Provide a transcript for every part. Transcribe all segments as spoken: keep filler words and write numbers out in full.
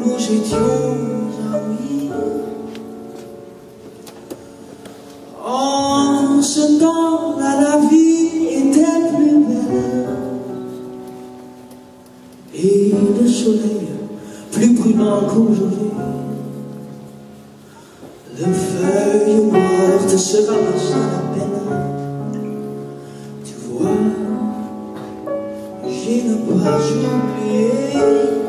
nous étions amis. En ce temps-là, la vie était plus belle et le soleil plus brûlant qu'aujourd'hui. Les feuilles mortes se ramassent à la peine. Tu vois, j'ai ne pas oublié.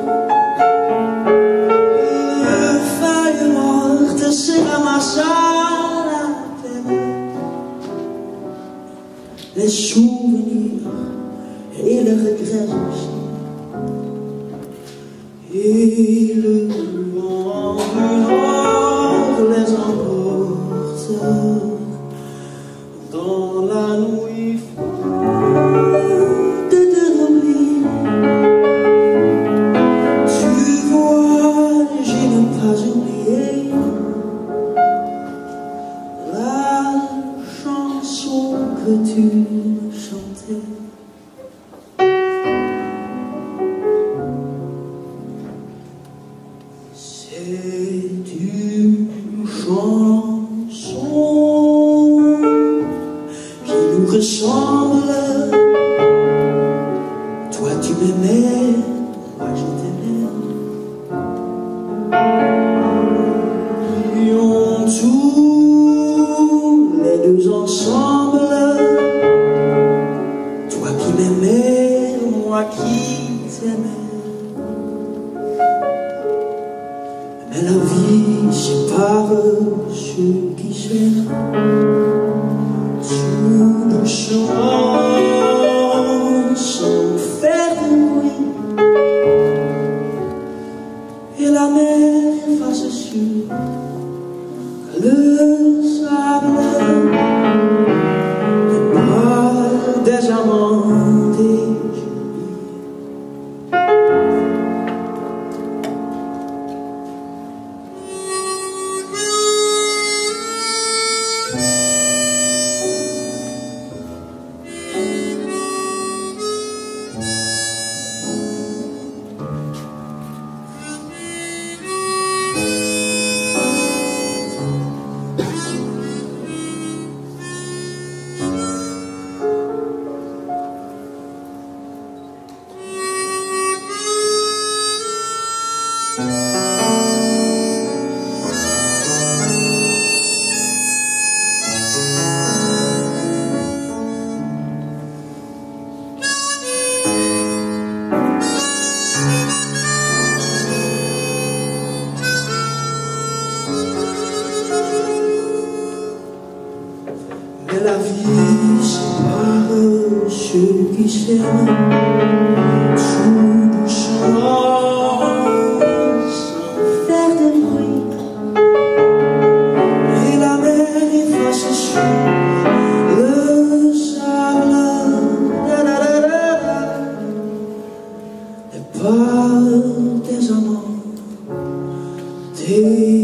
Les feuilles mortes se ramassent à la peine. Les souvenirs et les regrets aussi. Et le vent du nord les emporte dans la nuit forte de l'oubli. Tu vois, j'ai ne pas oublié la chanson que tu chantais. C'est une chanson qui nous ressemble. Toi tu m'aimais, moi je t'aimais. Prions tous les deux ensemble. Toi qui m'aimais, moi qui t'aimais. Mais la vie sépare ceux qui s'aiment. Sous le chemin sans faire de bruit, et la mer efface sur le sable les pas des amants déjouis. Mais la vie sépare ceux qui s'aiment. Sous le chemin sans faire de bruit, et la mer efface sur le sable da, da, da, da, da, les pas des amants. Des